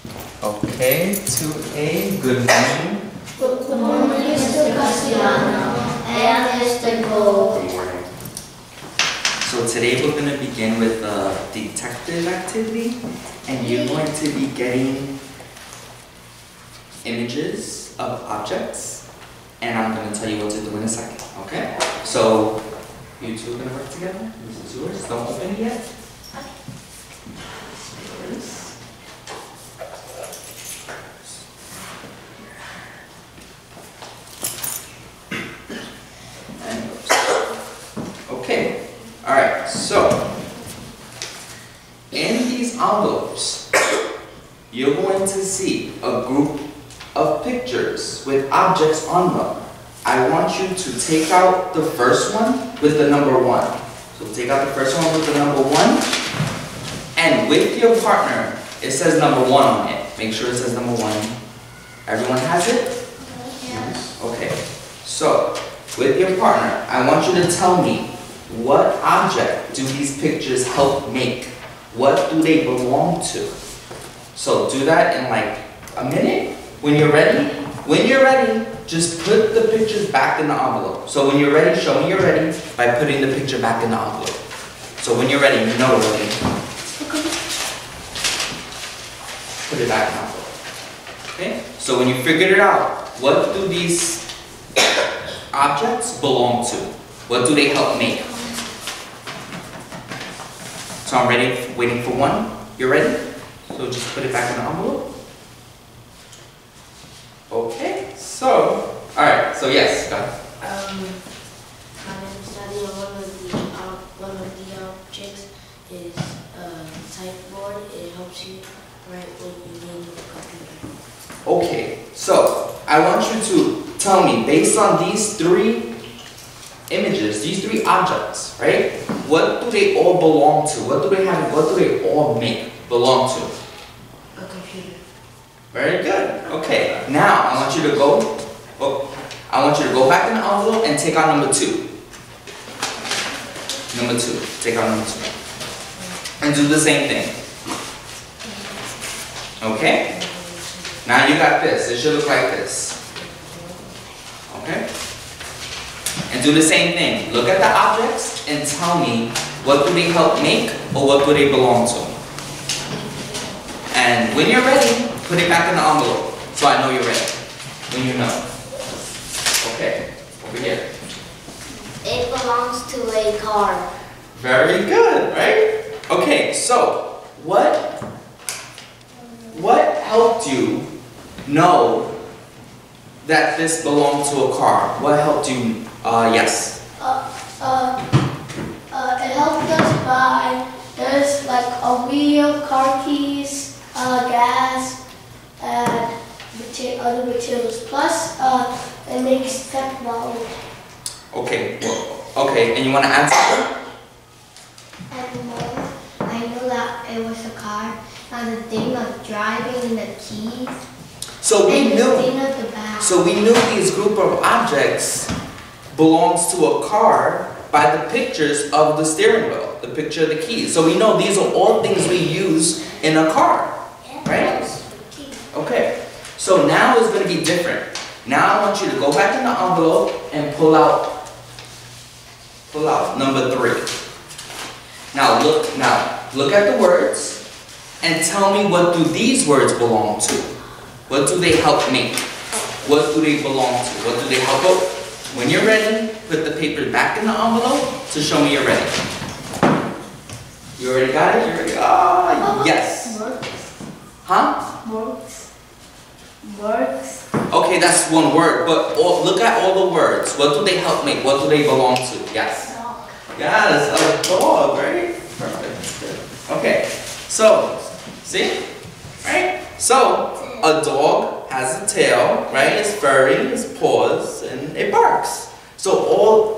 Okay, 2A, good morning. Good morning, Mr. Casiano and Mr. Gold. Good morning. So today we're going to begin with the detective activity, and you're going to be getting images of objects, and I'm going to tell you what to do in a second, okay? So you two are going to work together. This is yours. Don't open it yet. Yours. And yours. Okay. All right. So in these envelopes, you're going to see a group of pictures with objects on them. I want you to take out the first one with the number 1. So take out the first one with the number 1. And with your partner, it says number 1 on it. Make sure it says number 1. Everyone has it? Yes. Okay. So, with your partner, I want you to tell me, what object do these pictures help make? What do they belong to? So do that in like a minute. When you're ready, just put the pictures back in the envelope. So when you're ready, show me you're ready by putting the picture back in the envelope. So when you're ready, you know we're ready. Put it back in the envelope. Okay? So when you figured it out, what do these objects belong to? What do they help make? So I'm ready, waiting for 1. You're ready? So just put it back in the envelope. Okay, so, alright, so yes, go ahead. My name is Daddy, and one of the objects is typeboard. It helps you write when you need the computer. Okay, so I want you to tell me, based on these 3 images, these 3 objects, right? What do they all belong to? What do they have, what do they all belong to? A computer. Very good. Okay. Now I want you to go back in the envelope and take out number 2. Number 2. Take out number 2. And do the same thing. Okay? Now you got this. It should look like this. Okay? And do the same thing. Look at the objects and tell me, what do they help make or what do they belong to? And when you're ready, put it back in the envelope, so I know you're ready, when you know. Okay, over here. It belongs to a car. Very good, right? Okay, so, what helped you know that this belonged to a car? What helped you, yes? It helped us buy, there's like a wheel, car keys, gas, and other materials. Plus, it makes technology. Okay, well, okay, and you want to add something? I know that it was a car, and the thing of driving the keys. So we and knew. the thing of the back. So we knew these group of objects belongs to a car by the pictures of the steering wheel, the picture of the keys. So we know these are all things we use in a car, right? Okay. So now it's going to be different. Now I want you to go back in the envelope and pull out number 3. Now look at the words and tell me, what do these words belong to? What do they help make? What do they belong to? What do they help out? When you're ready, put the paper back in the envelope to show me you're ready. You already got it? You already? Ah, yes. Huh? Works. Okay, that's one word, but look at all the words. What do they help make? What do they belong to? Yes. Yes, a dog, right? Perfect. Okay, so, see? Right? So, a dog has a tail, right? It's furry, it's paws, and it barks. So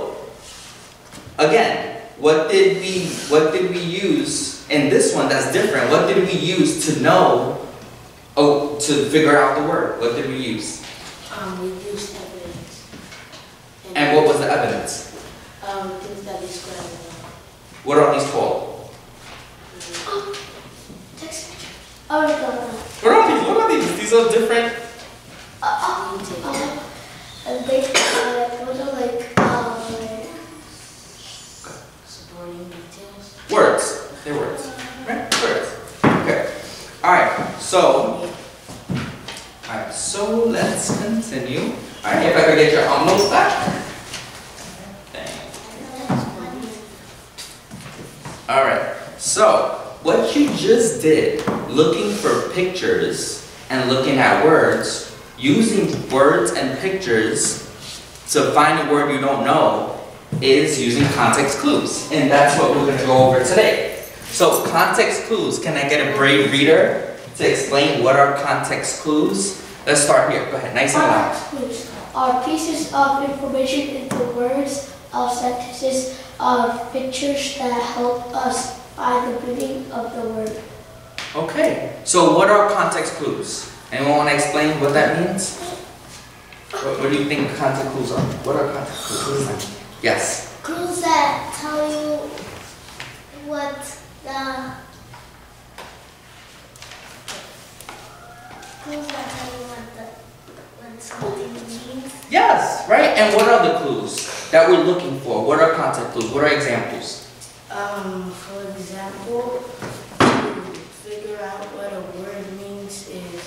again, what did we use in this one that's different? What did we use to know, to figure out the word? What did we use? We used evidence. And what was the evidence? Things that describe it. What are these called? Oh, no. What are these? What are these? These are different. And they, those are like, Supporting details. Words. They're words. Right? Words. Okay. Alright, so let's continue. Alright, if I could get your envelopes back. Alright, so what you just did, looking for pictures and looking at words, using words and pictures to find a word you don't know, is using context clues. And that's what we're going to go over today. So context clues, can I get a brave reader to explain what are context clues? Let's start here. Go ahead, nice and loud. context clues are pieces of information in the words, sentences, pictures that help us find the meaning of the word. Okay, so what are context clues? Anyone want to explain what that means? What do you think context clues are? What are context clues? What is that? Yes. Clues that tell you what something means. Yes, right? And what are the clues that we're looking for? What are context clues? What are examples? For example, to figure out what a word means is,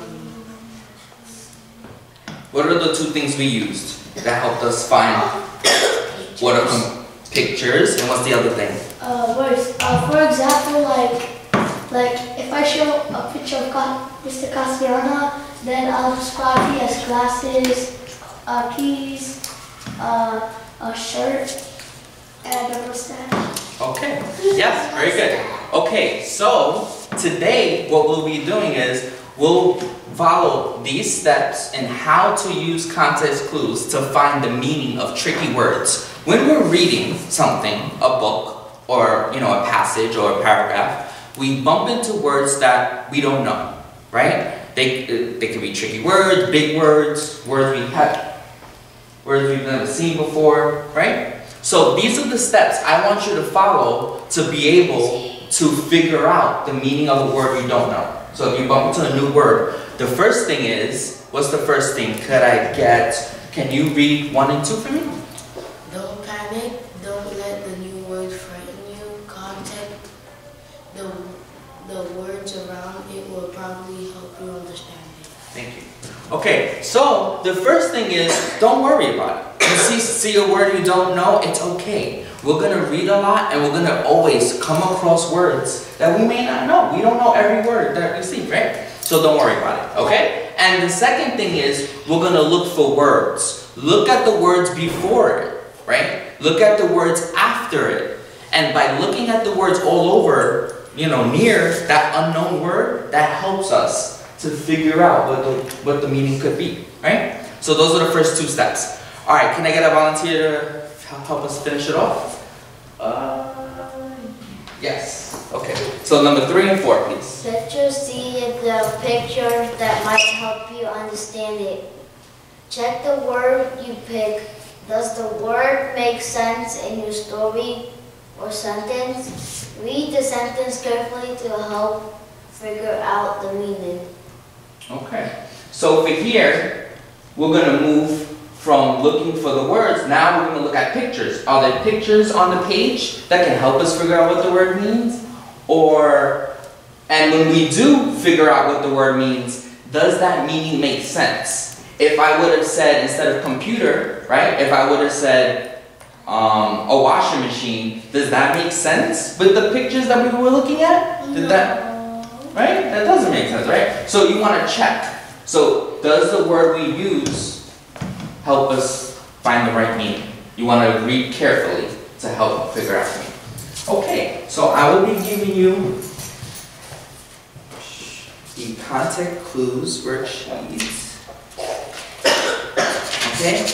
What are the two things we used that helped us find what are pictures and what's the other thing? Words. For example, like if I show a picture of Mr. Casiano, then I'll describe he has glasses, keys, a shirt, and a mustache. Okay, yes, very good. Okay, so today what we'll be doing is we'll follow these steps in how to use context clues to find the meaning of tricky words. When we're reading something, a book, or a passage or a paragraph, we bump into words that we don't know, right? They can be tricky words, big words, words we've never seen before, right? So these are the steps I want you to follow to be able to figure out the meaning of a word you don't know. So if you bump into a new word, the first thing is, what's the first thing? Can you read 1 and 2 for me? don't panic, don't let the new words frighten you. Contact the words around it will probably help you understand it. Thank you. Okay, so the first thing is, don't worry about it. You see a word you don't know, it's okay. We're going to read a lot and we're going to always come across words that we may not know. We don't know every word that we see, right? So don't worry about it, okay? And the second thing is, we're going to look for words. Look at the words before it, right? Look at the words after it. And by looking at the words all over, near that unknown word, that helps us to figure out what the meaning could be, right? So those are the first 2 steps. All right, can I get a volunteer to help us finish it off? Yes. Okay. So number 3 and 4, please. Let you see the picture that might help you understand it. Check the word you pick. Does the word make sense in your story or sentence? Read the sentence carefully to help figure out the meaning. Okay. So over here, we're going to move from looking for the words. Now we're going to look at pictures. Are there pictures on the page that can help us figure out what the word means? And when we do figure out what the word means, does that meaning make sense? If I would have said, instead of computer, right? If I would have said a washing machine, does that make sense with the pictures that we were looking at? Did that, right? That doesn't make sense, right? So you want to check. So does the word we use help us find the right meaning? You want to read carefully to help figure out the meaning. Okay, so I will be giving you the context clues worksheets. Okay?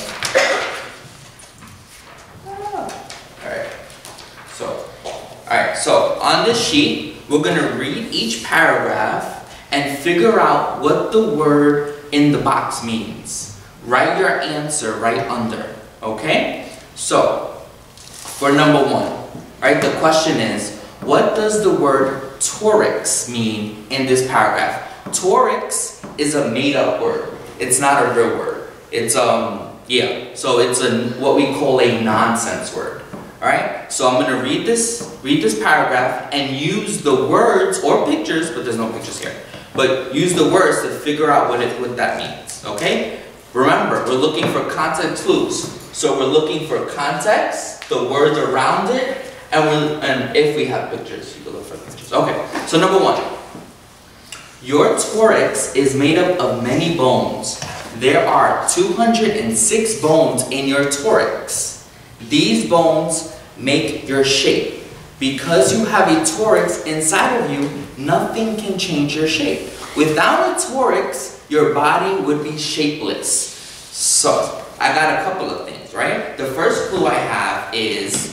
Alright, so on this sheet, we're going to read each paragraph and figure out what the word in the box means. Write your answer right under, okay? So, for number 1, right, the question is, what does the word torics mean in this paragraph? Torics is a made-up word. It's not a real word. It's yeah. So it's what we call a nonsense word. All right. So I'm gonna read this paragraph and use the words or pictures, but there's no pictures here. But use the words to figure out what that means. Okay. Remember, we're looking for context clues. So we're looking for context, the words around it, and if we have pictures, you can look for pictures. Okay. So number 1. Your thorax is made up of many bones. There are 206 bones in your thorax. These bones make your shape. Because you have a thorax inside of you, nothing can change your shape. Without a thorax, your body would be shapeless. So, I got a couple of things, right? The first clue I have is,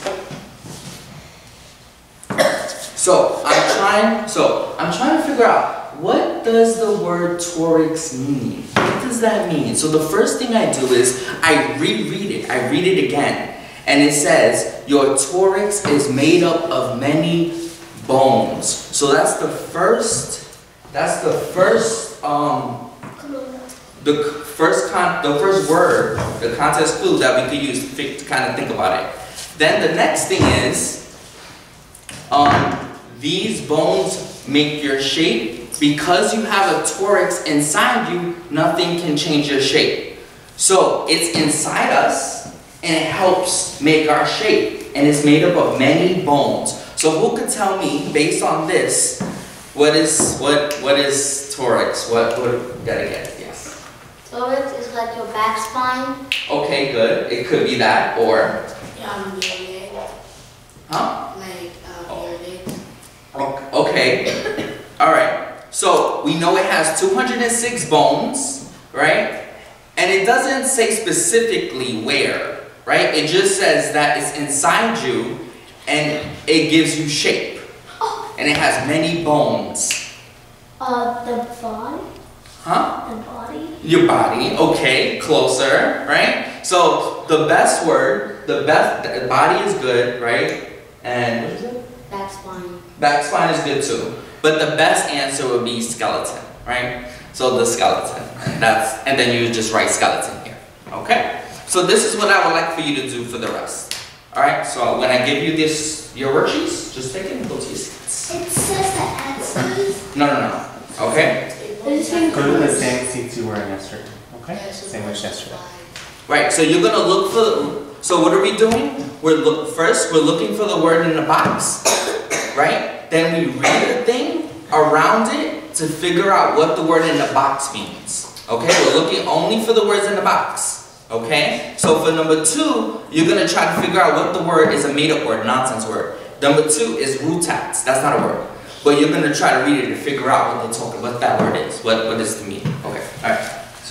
I'm trying to figure out, what does the word thorax mean? What does that mean? So the first thing I do is, I reread it. I read it again. And it says, your thorax is made up of many bones. So that's the first word, the context clue that we could use to kind of think about it. Then the next thing is, these bones make your shape. Because you have a thorax inside you, nothing can change your shape. So it's inside us, and it helps make our shape. And it's made up of many bones. So who could tell me, based on this, what is thorax? What gotta get? Yes. Thorax is like your back spine. Okay, good. It could be that, or Your legs. huh? Like your legs. Okay. All right. So we know it has 206 bones, right? And it doesn't say specifically where, right? It just says that it's inside you and it gives you shape. And it has many bones. The body? Huh? The body? Your body, okay, closer, right? So the best word, the body is good, right? And what is it? Back spine. Back spine is good too. But the best answer would be skeleton, right? So the skeleton, and then you just write skeleton here, okay? So this is what I would like for you to do for the rest. All right, so when I give you your worksheets, just take it and go to your seats. It says the answers. No. Okay? Go to the same seats you were in yesterday, okay? Same as yesterday. Right, so you're gonna look for, so what are we doing? First, we're looking for the word in the box, right? Then we read the thing around it to figure out what the word in the box means. Okay, we're looking only for the words in the box. Okay, so for number 2, you're gonna try to figure out what the word is, a made-up word, nonsense word. Number 2 is rutax. That's not a word, but you're gonna try to read it to figure out what that word is. What is the meaning? Okay, all right. So.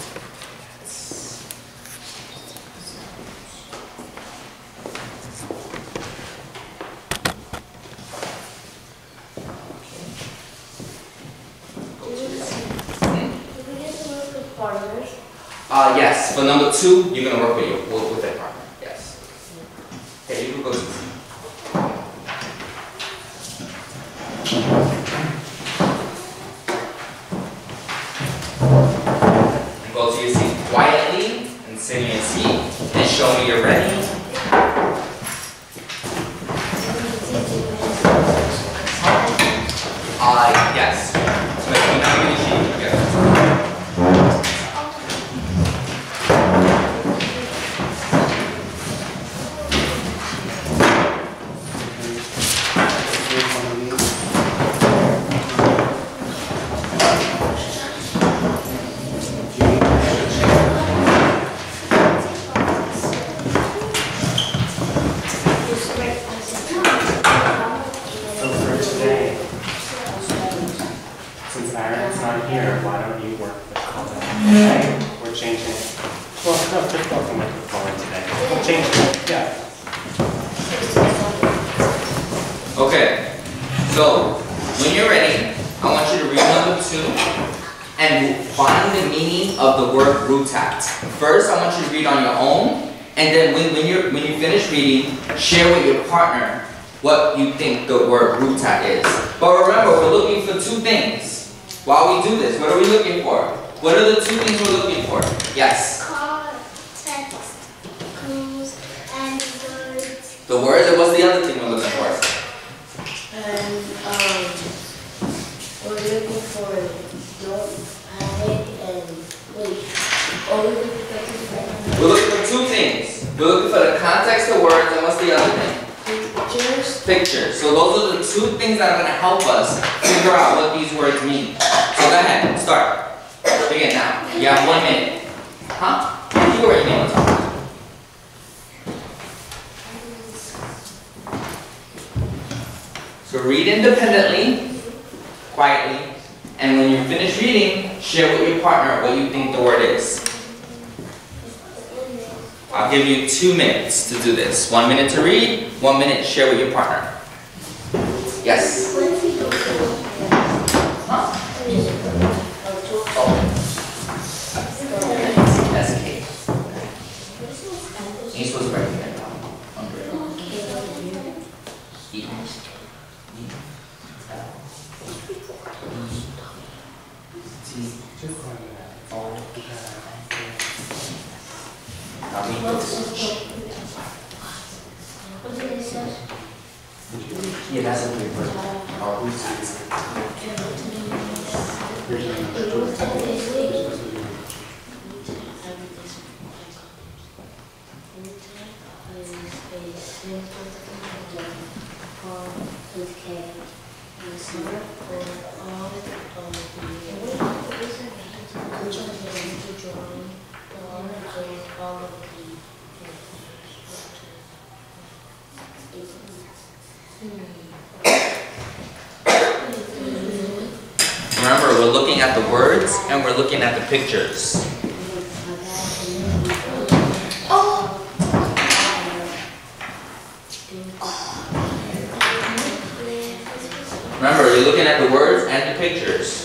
Yes, for number 2, you're gonna work with that partner. Yes. Okay, you can go to your seat quietly and sit in your seat and show me you're ready. Yes. So if you now give me the sheet, yes. Okay, so when you're ready, I want you to read number 2 and find the meaning of the word rutax. First, I want you to read on your own, and then when you finish reading, share with your partner what you think the word root tag is. But remember, we're looking for two things. While we do this, what are we looking for? What are the two things we're looking for? Yes? Context, clues, and words. The words, and what's the other thing we're looking for? And we're looking for don't panic and wait. We're looking for two things. We're looking for the context of words, and what's the other thing? Pictures. Pictures. So those are the two things that are going to help us figure out what these words mean. So go ahead, start. Begin now. You have 1 minute. Huh? You already know what's on. So read independently, quietly, and when you're finished reading, share with your partner what you think the word is. I'll give you 2 minutes to do this. 1 minute to read, 1 minute to share with your partner. Yes? Huh? Oh. That's okay. You're supposed to write it down. Eat. Yeah, that's a good word. Remember, we're looking at the words and we're looking at the pictures. Remember, you're looking at the words and the pictures.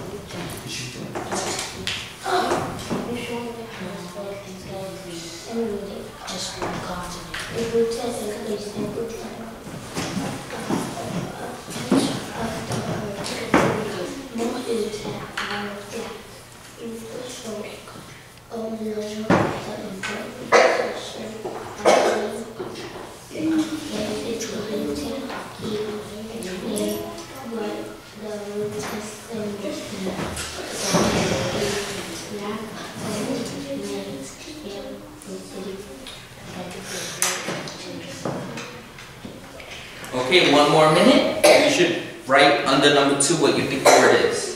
Okay, 1 more minute. You should write under number 2 what you think the word is.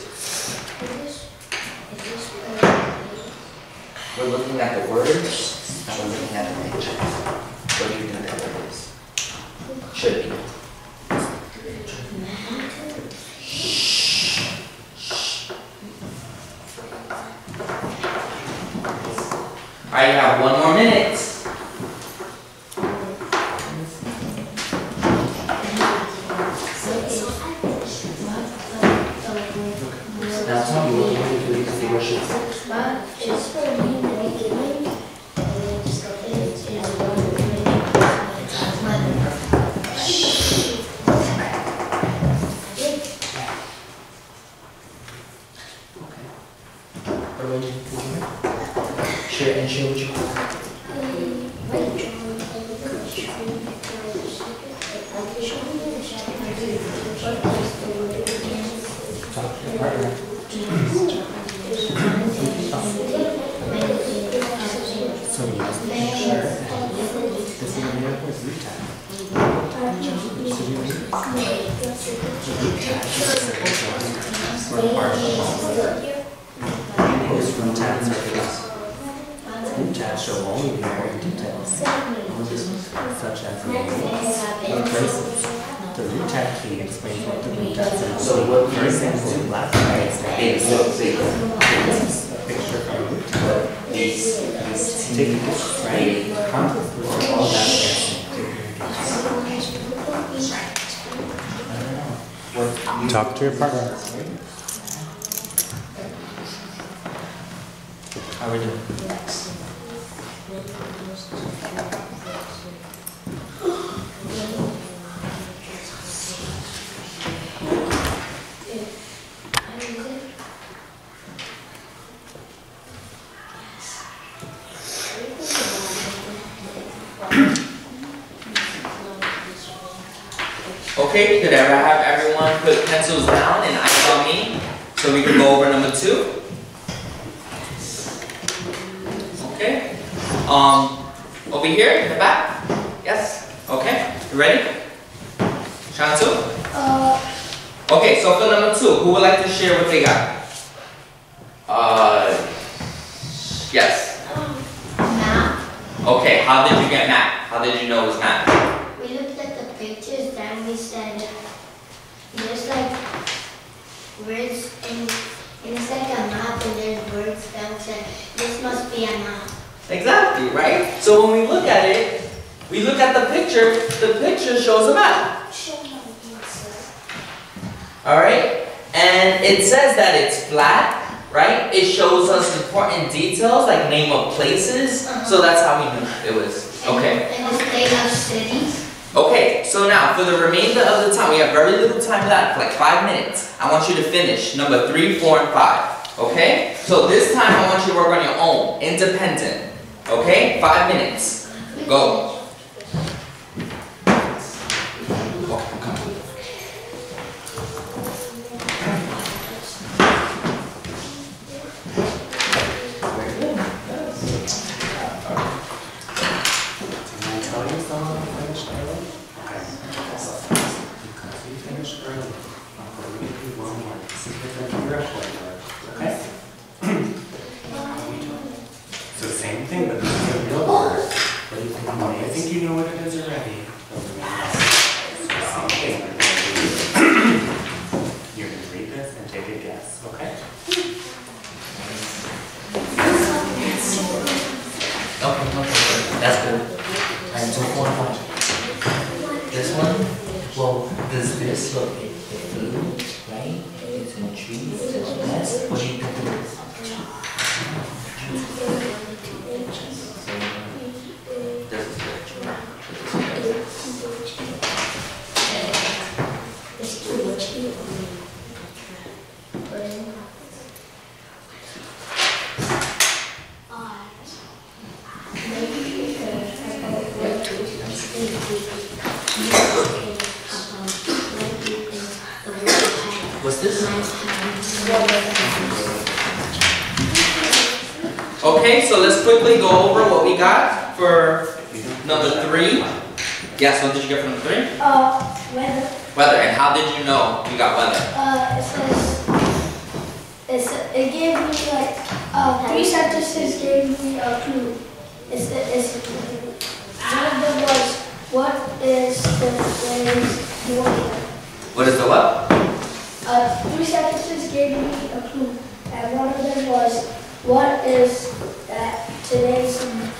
We're looking at the words and we're looking at the picture. What do you think that word is? Should be. Alright, you have 1 more minute. Now tell me what you want to do to see what should be. Share and share with your partner. Talk to your partner. So yes, sure. This is the root tag. Root tags are class. Root tags show only the important details, such as names or places. The root tag key explains what the root tags are. So what, for example, the last page is a picture of a root tag. Take a picture, right? Context with all that. Talk to your partner. How are we doing? Okay, could I have everyone put pencils down and eyes on me so we can go over number 2? Okay. Over here in the back? Yes? Okay. You ready? Shansu? Okay, so for number 2, who would like to share what they got? Yes. Map. Okay, how did you get map? How did you know it was map? We looked at the pictures, then we said, there's like words and it's like a map and there's words that we said, this must be a map. Exactly, right? So when we look at it, we look at the picture shows a map. Alright? And it says that it's flat, right? It shows us important details like name of places. So that's how we knew it was. Okay. And it's made of cities. Okay, so now for the remainder of the time, we have very little time left, like 5 minutes. I want you to finish number 3, 4, and 5. Okay? So this time I want you to work on your own, independent. Okay? 5 minutes. Go. Okay? So same thing, but this is a real word. I think you know what it is already. So same thing. You're going to read this and take a guess, okay? Okay, that's good. And 2, 4, and 5. This one, well, does this look blue, right? It's in trees, it's in nest. What do you think it is? This is good. What's this? Okay, so let's quickly go over what we got for number 3. Yes, what did you get for number 3? Weather. Weather. And how did you know you got weather? It gave me like 3 sentences gave me a clue. One of them was, what is the phrase warrior? What is the what? 3 sentences gave me a clue, and one of them was, what is that today's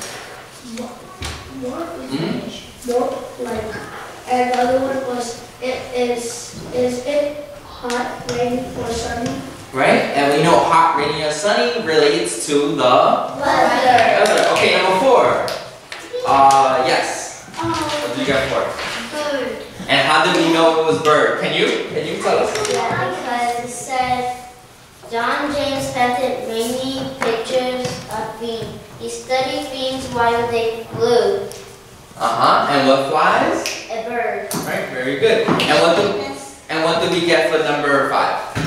like, and the other one was, is it hot, rainy, or sunny? Right? And we know hot, rainy, or sunny relates to the weather. Okay, number 4. Yes. What did you get for? Bird. And how did we know it was bird? Can you tell us? Yeah, because it said John James painted many pictures of beans. He studied beans while they flew. And what flies? A bird. Right, very good. And what did we get for number 5?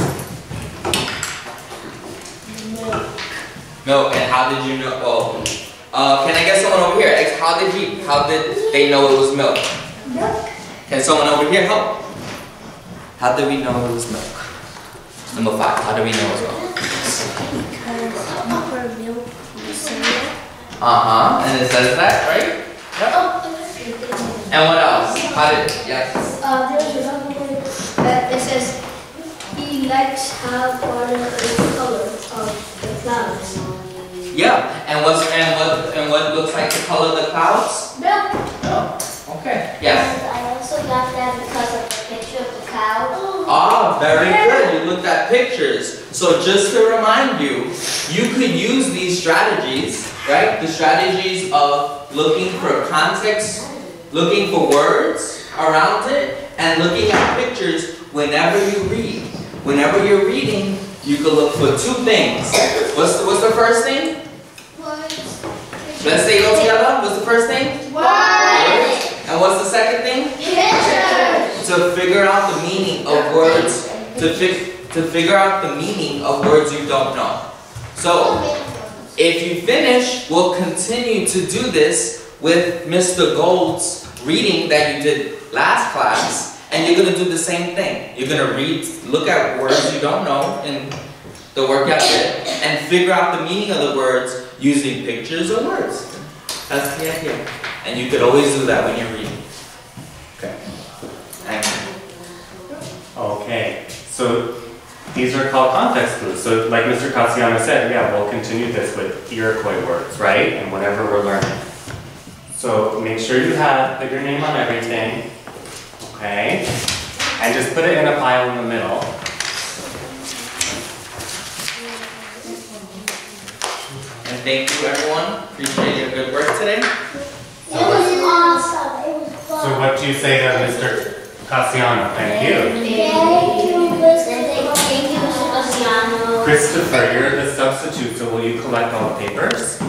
Milk. And how did you know? Oh, can I get someone over here? How did they know it was milk? Milk. Can someone over here help? How did we know it was milk? Number 5. How did we know it was milk? Because milk cereal. And it says that, right? And what else? Yes. There's another one that it says he likes how water is the color of the clouds. Yeah. And what looks like the color of the clouds? Milk. Oh, okay. Yes. I also got that because of the picture of the cow. Very good. You looked at pictures. So just to remind you, you could use these strategies, right? The strategies of looking for context, looking for words around it, and looking at pictures whenever you read. Whenever you're reading, you can look for 2 things. What's the first thing? Let's say it all together. What's the first thing? Words. And what's the second thing? Pictures. So to figure out the meaning of words, to figure out the meaning of words you don't know. So, if you finish, we'll continue to do this with Mr. Gold's reading that you did last class, and you're going to do the same thing. You're going to look at words you don't know in the workout bit, and figure out the meaning of the words using pictures or words. That's the idea. And you could always do that when you're reading. Okay. Thank you. Okay, so these are called context clues. So like Mr. Casiano said, yeah, we'll continue this with Iroquois words, right? And whenever we're learning. So make sure you put your name on everything, okay? And just put it in a pile in the middle. And thank you, everyone. Appreciate your good work today. It was awesome. It was fun. So what do you say to Mr. Casiano? Thank you. Thank you, Mr. Thank you, Mr. Casiano. Christopher, you're the substitute, so will you collect all the papers?